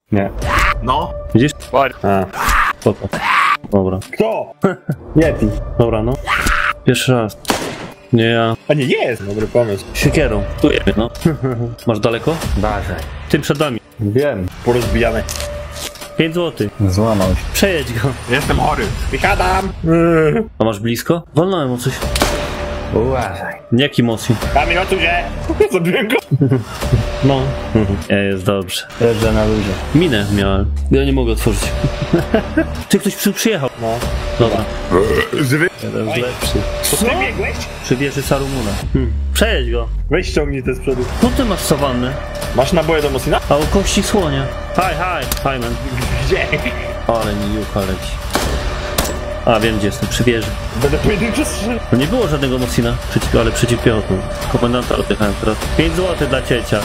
Nie. No. Widzisz? A. Spoko. Dobra. Kto? Yeti. Dobra, no. Pierwszy raz. Nie ja. A nie jest. Dobry pomysł. Siekierą. Tu jemy, no. Masz daleko? Uważaj. Tym przed nami. Wiem. Porozbijane. 5 zł. Złamał się. Przejedź go. Jestem chory. Wysiadam. A masz blisko? Walnąłem o coś. Uważaj. Jaki mocniej? Kamil, tu się. Zabiłem go. No. Jest dobrze. Jeżdżę na luzie. Minę miałem. Ja nie mogę otworzyć. Ty, ktoś przyjechał. No. Dobra. Żywy? Jeden z lepszych. To ty biegłeś? Przy wieży Sarumuna. Przejedź go. Weź ściągnij te z przodu. Tu ty masz sawannę. Masz naboje do Mosina? A u kości słonia. Hi man. Gdzie? Ale mi jucha leci. A wiem gdzie jestem, przy wieży. Będę pojedynczy strzel. No nie było żadnego Mosina, ale przeciwpiotą. Komendanta odjechałem teraz. 5 zł dla ciecia.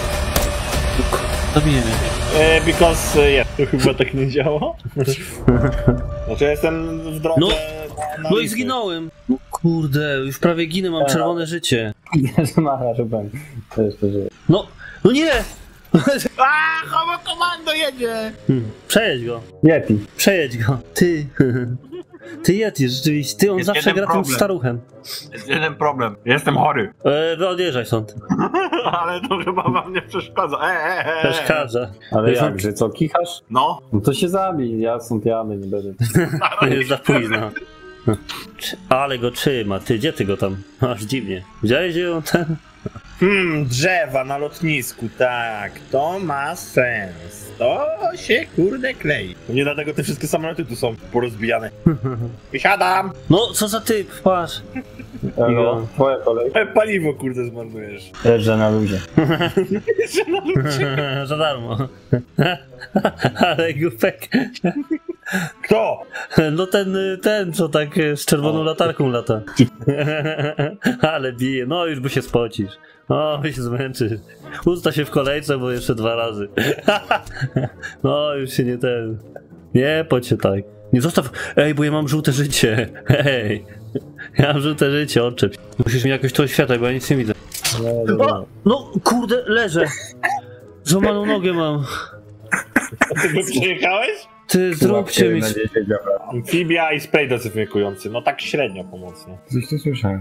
Zabiję mnie. Because to chyba tak nie działa. Znaczy ja jestem w drodze. No. na No i listy. zginąłem. No kurde, już prawie ginę, mam czerwone życie. Że macha, że pan. To jeszcze żyje. No nie! A, homo komando jedzie! Przejedź go. Yeti. Przejedź go. Ty. Ty Yeti, rzeczywiście. Ty, on Jest zawsze jeden gra tym problem. staruchem. Jest jeden problem. Jestem chory. Odjeżdżaj stąd. Ale to chyba wam nie przeszkadza. Przeszkadza. Ale Już jak, że co, kichasz? No. No to się zabij, ja stąd jadę, nie będę. Już za późno. Ale go trzyma. Ty, gdzie ty go tam? Aż dziwnie. Widziałeś, gdzie on ten? Drzewa na lotnisku, tak. To ma sens. To się kurde klei. Nie dlatego te wszystkie samoloty tu są porozbijane. Wysiadam! No, co za typ, patrz. Elo, twoja kolej. Paliwo kurde zmarnujesz. Jeżdżę na luzie. Jeszcze na ludzie. Za darmo. Ale głupek. Kto? No ten, co tak z czerwoną latarką lata. Ale bije, no już by się spocisz. O, by się zmęczysz. Usta się w kolejce, bo jeszcze 2 razy. No, już się nie ten. Nie poć się tak. Nie zostaw. Ej, bo ja mam żółte życie. Ej. Ja mam żółte życie, odczep. Musisz mi jakoś to oświetlać, bo ja nic nie widzę. O, no, kurde, leżę. Złamaną nogę mam. Ty go przejechałeś? Ty, zróbcie mi... Amfibia i spray dezynfekujący. No tak średnio pomocno. Coś tu słyszałem.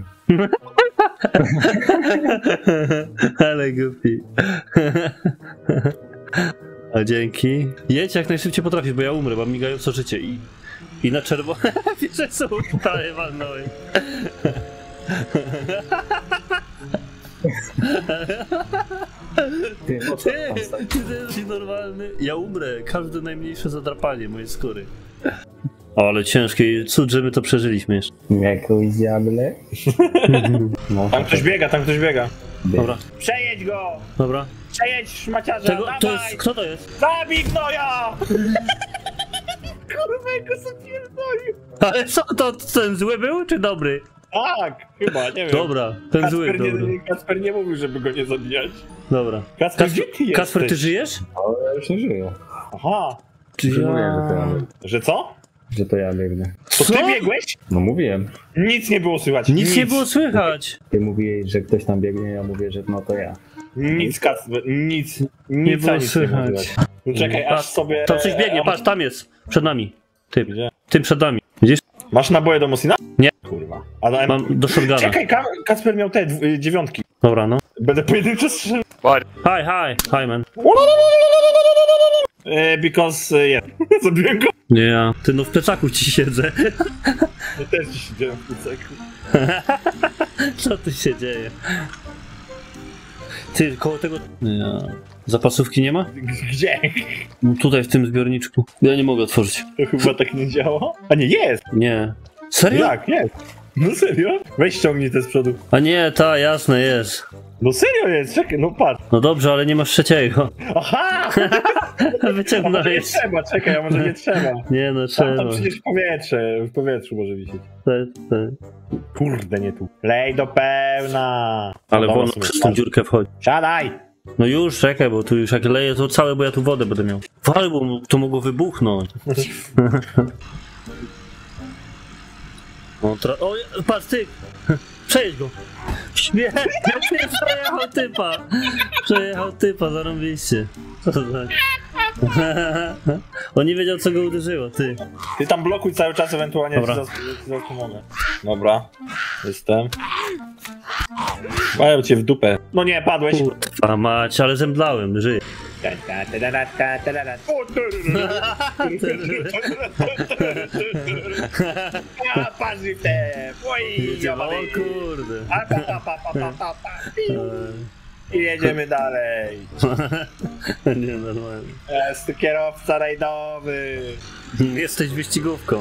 Ale głupi. A dzięki. Jedź jak najszybciej potrafisz, bo ja umrę, mam migające życie i na czerwono... Wiesz, co prawie walnąłem. Ty, o co tam stoi? Ty jesteś normalny. Ja umrę, każde najmniejsze zadrapanie mojej skóry. Ale ciężkie, cud, że my to przeżyliśmy jeszcze. Jakoś diable. No, Tam ktoś biega, tam ktoś biega. Dobra, Przejedź go! dobra. Przejedź szmaciarza, Tego, dawaj! to jest, kto to jest? Zabij gnoja! Kurwa, jak go zapierdolił. Ale co, to ten zły był, czy dobry? Tak, chyba, nie wiem. Dobra, ten zły, dobry. Kacper nie mówił, żeby go nie zabijać. Dobra. Kacper, gdzie ty Kacper, ty jesteś? żyjesz? ale ja już nie żyję. Aha, Czy Że mówiłem, że to ja biegnę. że co? Że to ja biegnę. To ty Co? biegłeś? No mówiłem. Nic nie było słychać. Nic nie było słychać. Ty mówiłeś, że ktoś tam biegnie, ja mówię, że no to ja. Nic, Kacper, nic. Nie Nic było ani nic nie było słychać. słychać. No czekaj, aż Patrz, sobie... To coś biegnie, patrz, tam jest. Przed nami. Typ. Gdzie? Tym przed nami. Widzisz? Masz naboje do Mosina? Nie. Kurwa. A na Mam do shotguna. Czekaj, Kacper miał te 9. Dobra, no. Będę pojedynczy strzel. Hi man. Because, zabiłem go. Nie ja. Ty, no w plecaku ci siedzę. Ja też ci siedziałem w kuceku. Co tu się dzieje? Ty, koło tego... Nie ja. Zapasówki nie ma? Gdzie? No tutaj w tym zbiorniczku. Ja nie mogę otworzyć. To chyba tak nie działa. A nie, jest! Nie. Serio? Jak, jest. No serio? Weź ściągnij te z przodu. A nie, ta, jasne, jest. No serio jest, czekaj, no patrz. No dobrze, ale nie masz trzeciego. Aha! A może Wyciągnąłeś. nie trzeba, czekaj, a może nie trzeba. Nie no, Tam trzeba. przecież w powietrzu może wisieć. Te. Kurde, nie tu. Lej do pełna. Ale Dobra, wolno sobie. przez tą dziurkę wchodzi. Siadaj! No już, czekaj, bo tu już jak leje to całe, bo ja tu wodę będę miał. Wal, bo to mogło wybuchnąć. O, patrz, ty! Przejedź go! Śmiesznie, przejechał typa, zarąbiście. Co to za... On nie wiedział, co go uderzyło, ty. Ty tam blokuj cały czas, ewentualnie Dobra. ci pomogę. Dobra, jestem. Mają cię w dupę. No nie, padłeś. Kurwa mać, ale zemdlałem, żyję. Ja patrz w te. Oj, O kurde. I jedziemy dalej. Nie, normalnie. Jest kierowca rajdowy. Jesteś wyścigówką.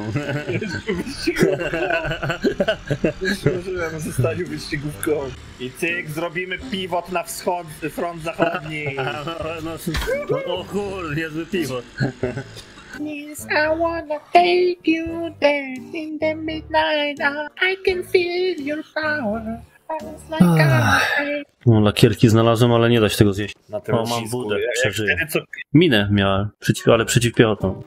Zdążyłem zostać wyścigówką. I cyk, zrobimy pivot na front zachodni. O kurde, niezły piwot. Yes, I wanna take you there in the midnight hour. I can feel your power. It's like I'm No, lakierki znalazłem, ale nie da się tego zjeść. Na tym O, mam odcisku. budę, Jak przeżyję. wtedy co? Minę miałem, ale przeciwpiechotą.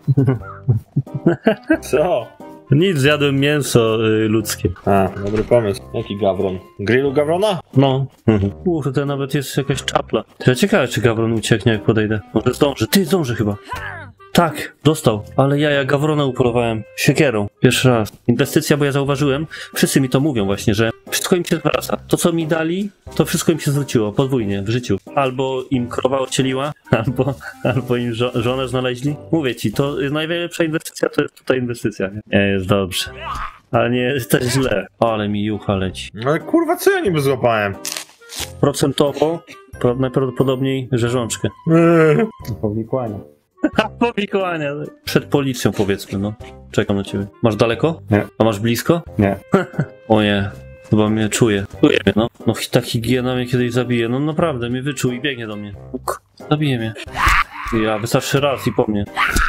Co? Nic, zjadłem mięso ludzkie. A, dobry pomysł. Jaki gawron? Grillu gawrona? No. To nawet jest jakaś czapla. Ja ciekawe, czy gawron ucieknie, jak podejdę. Może zdąży. Ty, zdąży chyba. Tak, dostał. Ale ja gawrona upolowałem siekierą. Pierwszy raz. Inwestycja, bo ja zauważyłem, wszyscy mi to mówią właśnie, że wszystko im się zwraca. To, co mi dali, to wszystko im się zwróciło podwójnie w życiu. Albo im krowa odcieliła, albo im żonę znaleźli. Mówię ci, to najlepsza inwestycja to jest tutaj inwestycja. Nie, jest dobrze. Ale nie jest też źle. Ale mi jucha leci. No ale kurwa, co ja niby złapałem? Procentowo najprawdopodobniej rzeżączkę. Powikłania. Powikłania. Przed policją, powiedzmy, no. Czekam na ciebie. Masz daleko? Nie. A masz blisko? Nie. O nie. Chyba mnie czuje. Czuje mnie, no. No ta higiena mnie kiedyś zabije. No naprawdę, mnie wyczuł i biegnie do mnie. Zabije mnie. Ja, wystarczy raz i po mnie.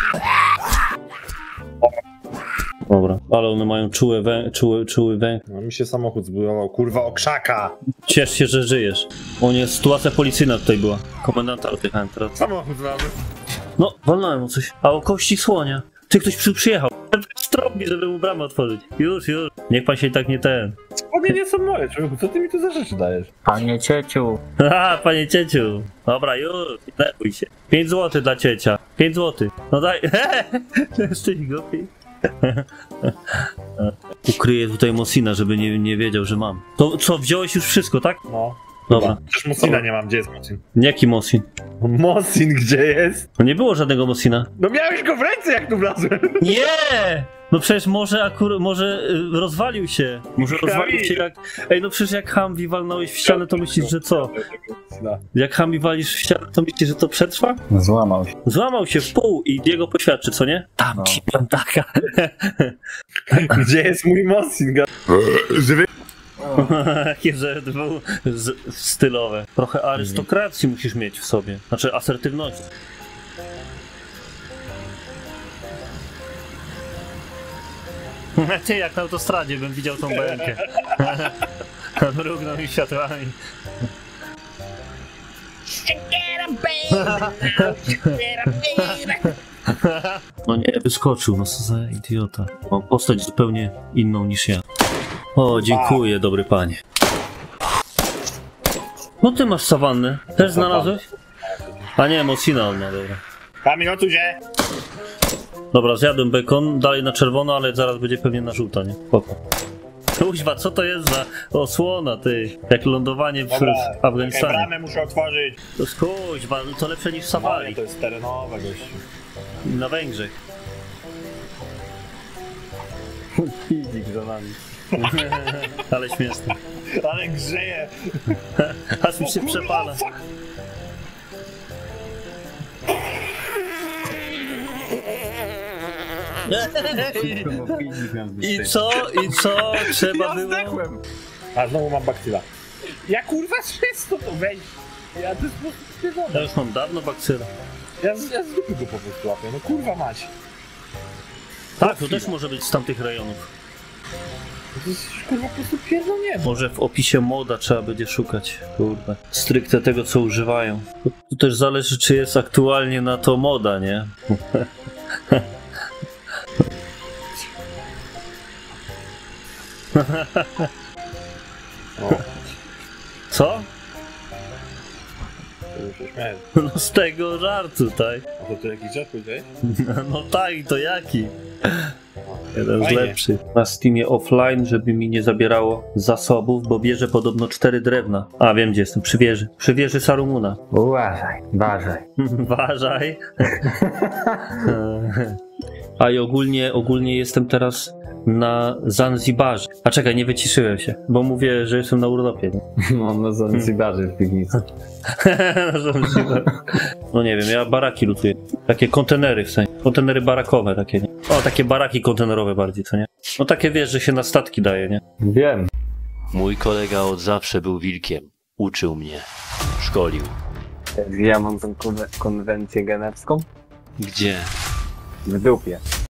Dobra, ale one mają czuły węch. No mi się samochód zbudował, kurwa, o krzaka! Ciesz się, że żyjesz. O nie, sytuacja policyjna tutaj była. Komendanta odjechałem teraz. Samochód znamy. No, walnąłem o coś. A o kości słonia. Ty, ktoś przyjechał. Strąbi, żeby mu bramę otworzyć. Już. Niech pan się i tak nie ten. One nie są moje, człowieku, co ty mi tu za rzeczy dajesz? Panie cieciu. Haha, panie cieciu. Dobra, już, nie lepuj się. 5 zł dla ciecia. 5 zł. No daj. Jesteś głupi. Ukryję tutaj Mosina, żeby nie wiedział, że mam. To co, wziąłeś już wszystko, tak? No. Dobra. Przecież Mosina nie mam, gdzie jest Mosin? Jaki Mosin? Mosin gdzie jest? No nie było żadnego Mosina. No miałeś go w ręce, jak tu wlazłem. Nie! No przecież może rozwalił się. Może rozwalił się jak... Ej, no przecież jak Humvee walnąłeś w ścianę, to myślisz, że co? Jak Humvee walisz w ścianę, to myślisz, że to przetrwa? Złamał się. Złamał się w pół i Diego poświadczy, co nie? Tam ci piątaka. Gdzie jest mój Mosin? Żywy? Jakie że był stylowe. Trochę arystokracji musisz mieć w sobie. Znaczy asertywności. Ty, jak na autostradzie bym widział tą BM-kę. Mrugnął mi światłami. No nie, wyskoczył, no co za idiota. Mam postać zupełnie inną niż ja. O, dziękuję, dobry panie. No ty masz sawannę. Też znalazłeś? A nie, Mosina on ma, dobra. Kamil, ocuj się! Dobra, zjadłem bekon, dalej na czerwono, ale zaraz będzie pewnie na żółto, nie? Spoko. Kuźwa, co to jest za osłona, ty? Jak lądowanie w Afganistanie. Bramę muszę otworzyć. To jest kuźwa, to lepsze niż w safari. To jest terenowe, gościu. Na Węgrzech. Fizik za nami. Ale śmieszne. Ale grzeje. Aż mi się przepala. I co? Trzeba było... A znowu mam bakcyla. Ja kurwa wszystko to weź. Ja to jest po prostu śpiewone. Ja już mam dawno bakcyla. Ja z dupy go po prostu łapię. No kurwa mać. Tak, to też może być z tamtych rejonów. To jest kurwa po prostu pierdolnięte. Może w opisie moda trzeba będzie szukać, kurde. Stricte tego, co używają. To też zależy, czy jest aktualnie na to moda, nie? Co? To już się śmiałem. No z tego żartu, tak? A to ty jakiś żart powiedziałeś? No tak, i to jaki? Jeden z Fajnie. lepszych. Na Steamie offline, żeby mi nie zabierało zasobów, bo bierze podobno 4 drewna. A wiem gdzie jestem, przy wieży. Przy wieży Sarumuna. Uważaj, uważaj. Uważaj. A i ogólnie jestem teraz na Zanzibarze. A czekaj, nie wyciszyłem się, bo mówię, że jestem na urlopie. Nie? Mam na Zanzibarze w piwnicy. Na Zanzibar. No nie wiem, ja baraki lutuję. Takie kontenery w sensie. Kontenery barakowe takie, nie? O, takie baraki kontenerowe bardziej, co nie? No takie wiesz, że się na statki daje, nie? Wiem. Mój kolega od zawsze był wilkiem. Uczył mnie. Szkolił. Ja mam tą konwencję genewską Gdzie? w dupie.